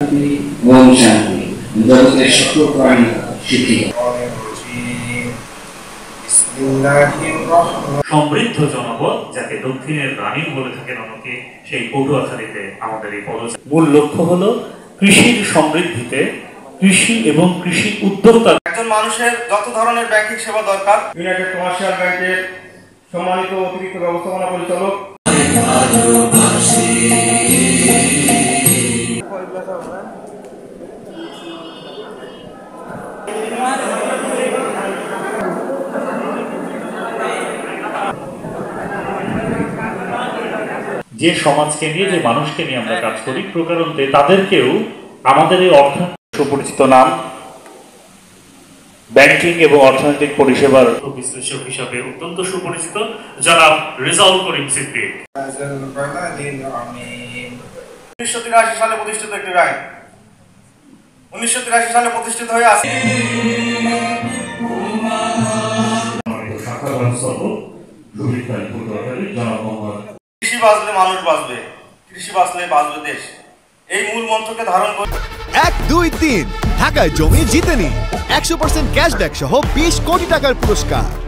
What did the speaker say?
ওম শান্তি। জগতের সকল প্রাণী সুখী। সমৃদ্ধ জনপদ, যাকে দক্ষিণের রানী বলে থাকেন অনেকে, সেই পটুয়াখালীতে আমাদের এই পদযাত্রা মূল লক্ষ্য হলো কৃষির সমৃদ্ধিতে কৃষি এবং কৃষি উদ্যোক্তা। একজন মানুষের যত ধরনের ব্যাংকিং সেবা দরকার, ইউনাইটেড কমার্শিয়াল ব্যাংকের সম্মানিত অতিরিক্ত ব্যবস্থাপনা পরিচালক, যে সমাজকে নিয়ে, যে মানুষকে নিয়ে আমরা কাজ করি, প্রকারান্তে তাদেরকেও আমাদের এই সুপরিচিত নাম ব্যাংকিং এবং অর্থনৈতিক পরিষেবার বিশ্লেষক হিসাবে অত্যন্ত সুপরিচিত জনাব রেজাউল করিম সিদ্দিক। 1983 সালে প্রতিষ্ঠিত একটি ব্যাংক, 1983 সালে প্রতিষ্ঠিত হয়ে আছে। কৃষি বাঁচলে মানুষ বাঁচবে, কৃষি বাঁচলে বাঁচবে দেশ, এই মূল মন্ত্রকে ধারণ করে 1, 2, 3 ঢাকায় জমি জিতে নিন 100% ক্যাশব্যাক সহ 20 কোটি টাকার পুরস্কার।